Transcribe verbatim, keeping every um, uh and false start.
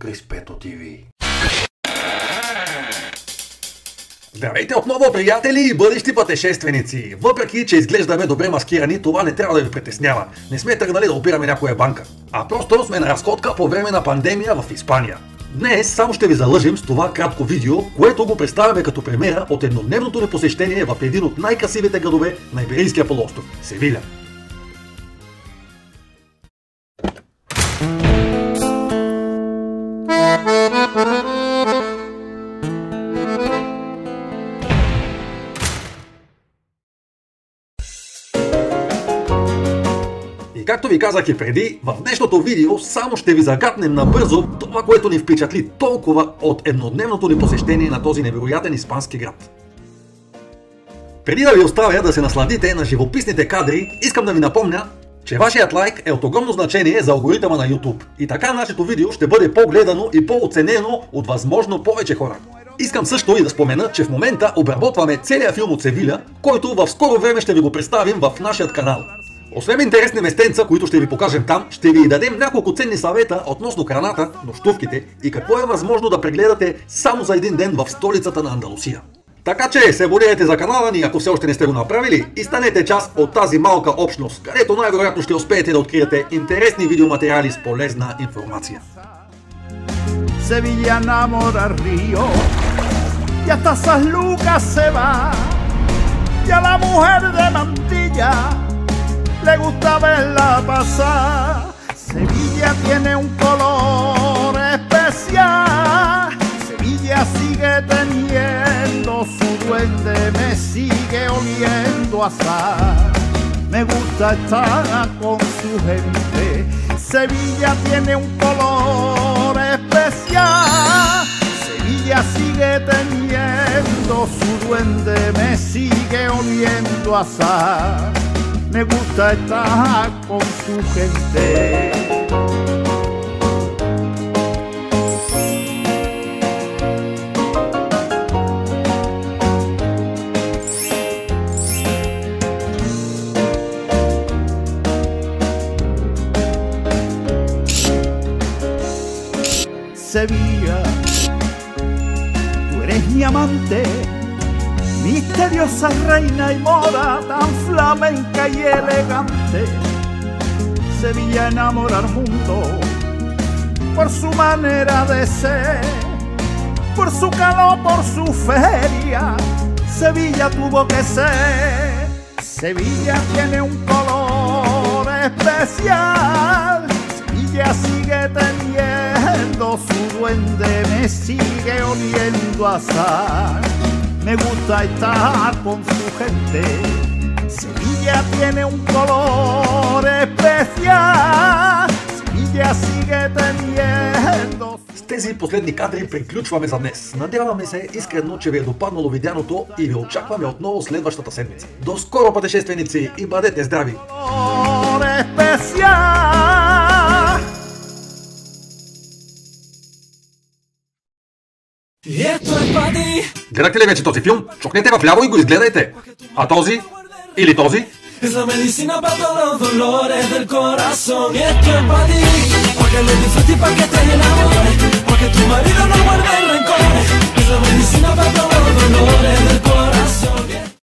Криспето ти ви. Здравейте отново, приятели и бъдещи пътешественици! Въпреки, че изглеждаме добре маскирани, това не трябва да ви притеснява. Не сме тръгнали да опираме някоя банка, а просто сме на разходка по време на пандемия в Испания. Днес само ще ви залъжим с това кратко видео, което го представяме като примера от еднодневното ни посещение в един от най-красивите градове на Иберийския полуостров – Севиля. И както ви казах и преди, в днешното видео само ще ви загатнем набързо това, което ни впечатли толкова от еднодневното ни посещение на този невероятен испански град. Преди да ви оставя да се насладите на живописните кадри, искам да ви напомня, че вашият лайк е от огромно значение за алгоритъма на YouTube. И така нашето видео ще бъде по-гледано и по-оценено от възможно повече хора. Искам също и да спомена, че в момента обработваме целият филм от Севиля, който в скоро време ще ви го представим в нашия канал. Освен интересни местенца, които ще ви покажем там, ще ви дадем няколко ценни съвета относно храната, нощувките и какво е възможно да прегледате само за един ден в столицата на Андалусия. Така че се абонирайте за канала ни, ако все още не сте го направили, и станете част от тази малка общност, където най-вероятно ще успеете да откриете интересни видеоматериали с полезна информация. Sevilla enamora al río y hasta San Lucas se va, y a la mujer de mantilla le gusta verla pasar. Sevilla tiene un color especial, Sevilla sigue teniendo su duende, me sigue oliendo a sal. Me gusta estar con su gente, Sevilla tiene un color especial, Sevilla sigue teniendo su duende, me sigue oliendo a sal. Me gusta estar con su gente. Sevilla, tú eres mi amante, misteriosa reina y mora, tan flamenca y elegante. Sevilla enamora al mundo por su manera de ser, por su calor, por su feria. Sevilla tuvo que ser. Sevilla tiene un color especial, Sevilla sigue teniendo su duende, me sigue oliendo a sal. Me gusta estar con su gente, Sevilla tiene un color especial, Sevilla sigue teniendo. С тези последни кадри приключваме за днес. Надяваме се искрено, че ви е допаднало видяното и ви очакваме отново следващата седмица. До скоро, пътешественици, и бъдете здрави! Гледахте ли вече този филм? Чукнете в ляво и го изгледайте. А този? Или този? Es la medicina para todos los dolores del corazón. Y esto es para ti, para que lo disfrutes y para que te enamores, para que tu marido no guarde rencores. Es la medicina para todos los dolores del corazón.